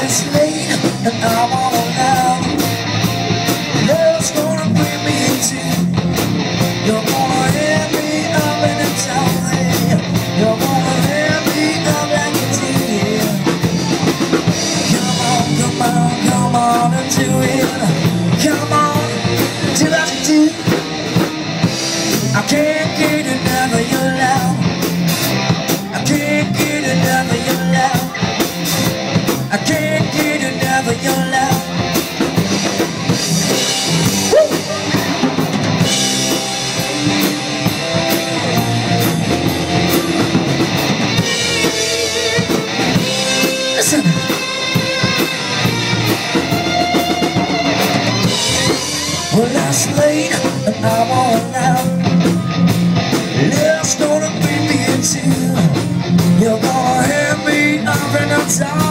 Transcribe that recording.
it's late and I'm all alone. Love's gonna bring me into. You're gonna hear me up in the town. You're gonna hear me up like a deer. Come on, come on, come on and do it. Come on, do what you do. I can't get enough of your love. I can't get enough of your love. I can't get enough of your love. Woo! Listen. Well, it's late and I'm all alone. Love's gonna bring me into. You're gonna hear me up in the dark.